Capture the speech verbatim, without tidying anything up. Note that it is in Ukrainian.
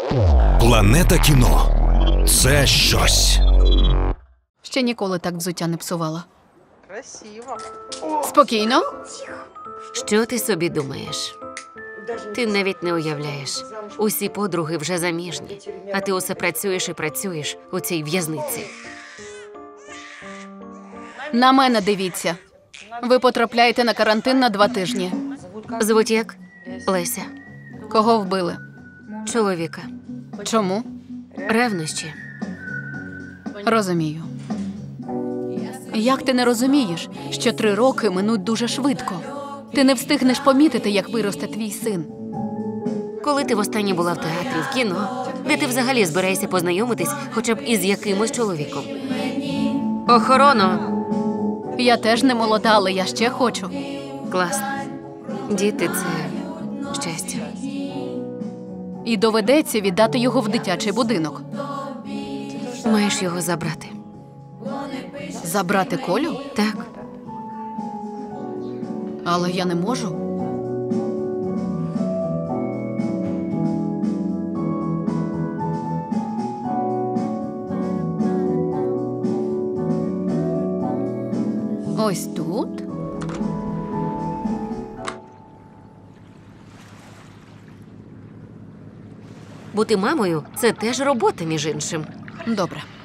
Планета кіно – це щось. Ще ніколи так взуття не псувала. Красиво. Спокійно. Що ти собі думаєш? Ти навіть не уявляєш. Усі подруги вже заміжні, а ти усе працюєш і працюєш у цій в'язниці. На мене дивіться. Ви потрапляєте на карантин на два тижні. Звуть як? Леся. Кого вбили? Чоловіка. Чому? Ревнощі. Розумію. Як ти не розумієш, що три роки минуть дуже швидко? Ти не встигнеш помітити, як виросте твій син. Коли ти востаннє була в театрі, в кіно, де ти взагалі збираєшся познайомитись хоча б із якимось чоловіком? Охорона! Я теж не молода, але я ще хочу. Класно. Діти – це щастя. І доведеться віддати його в дитячий будинок. Маєш його забрати. Забрати Колю? Так. Але я не можу. Ось тут. Бути мамою – це теж робота, між іншим. Добре.